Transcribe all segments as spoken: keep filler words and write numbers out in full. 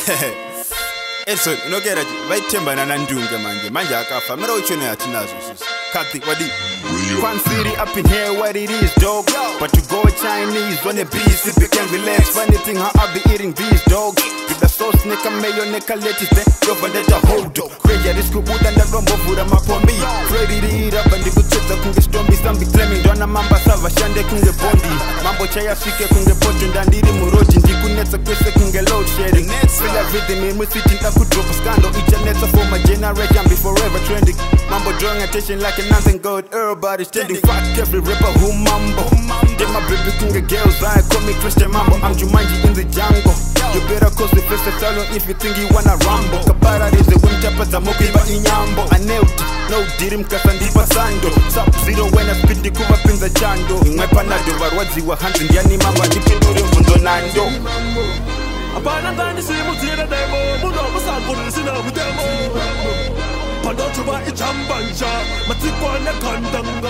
Edson unogera ti vaitembana na Ndunge manje manje akafa mara uchone atinazo sisi kati wadi Quan City up in here what it is dog but to go Chinese when the beast if you can relax funny thing how I be eating these dogs with the sauce nigga mayo nigga lettuce then yo vendetta hold dog crazy this could put and rombo vura mapomi ready to eat up and kucheza kunge stormy some claiming dona mamba sava shande kunge bondi mambo chaya fike kunge poto ndandiri muroji ndikunetsa kwese kunge load shedding feel everything in with sitting up drop a scandal each and every for my generation be forever trending mambo drawing attention like a nothing good everybody standing fuck every rapper who mambo get my baby kunge girls I call me Christian Mambo I'm Jumanji in the jungle you better cause the first salon if you think you wanna rumble kabara is the winter pata mokiba inyambo I nailed it no dirim kasandi pasando sub zero when I spit the kuva pinza chando ngwepa varwadzi wa hanzi ndiani mama ndipindure mvundo nando Abana ngani simu tira demo muno musanguri sina mudemo Pando chuba ichambanja matikwane kandanga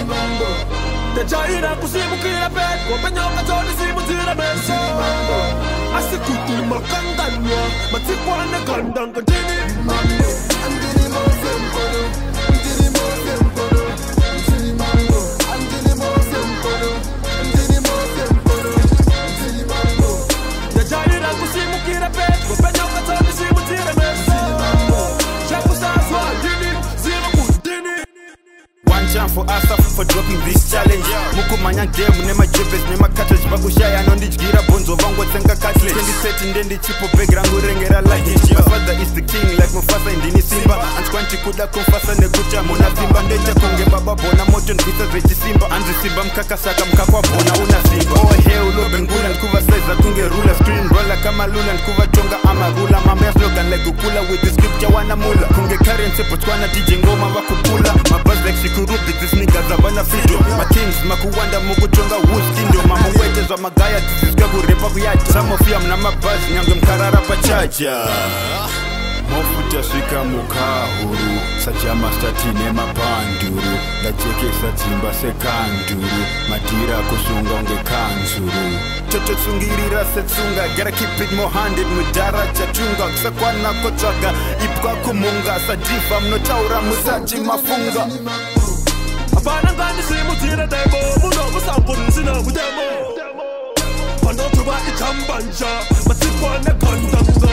Tejaira kusimu kira pet Wapenyoka choni simu tira meso Asikuti makandanywa matikwane kandanga Ndini mambo Andini mo sempono Ndini mo sempono Ndini mambo Andini mo sempono Ndini mo sempono Ndini mambo Tejaira kusimu kira pet Wapenyoka choni simu tira meso Chapu saswa Ndini zero kundini One chance for us for dropping this challenge mukumanya game nema jebes nema cartridge bakushaya nondigira bonzo vangu tsenga cartridge twenty thirteen ndendi chipo background urengera like my father is the king like Mufasa indini simba anskwanti kuda kumfasa nekucha mona simba ndecha kunge baba bona moto nvisa zechi simba anzi simba mkaka saka mkakwa bona una simba oh hey ulobe ngula nkuva size kunge ruler screen roller kama lula nkuva chonga ama rula mama slogan like ukula with the scripture wana mula kunge currency Botswana D J ngoma wakupula my buzz like sikurubi this nigga zabana fido my kings makuwanda mukuchonga wustindo mama wetezwa magaya tizizika kurepa kuyacha some of you mna mabazi nyange mkarara pachacha Mofuta swika mukahuru Sajama statine mapanduru Lacheke timba sekanduru Matira kusunga unge kanzuru Toto tsungirira setsunga Gotta keep it more handed Mudara chachunga Ksakwana kochaka Ipka kumunga Sadifa mnotaura musachi mafunga Abana ngani simu tira demo muno musanguri sina mudemo Pando chuba ichambanja matikwane kandanga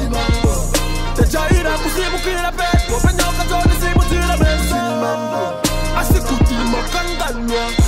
Tejaira kusimu kira pet Wapenyoka choni simu tira meso Asikuti makandanywa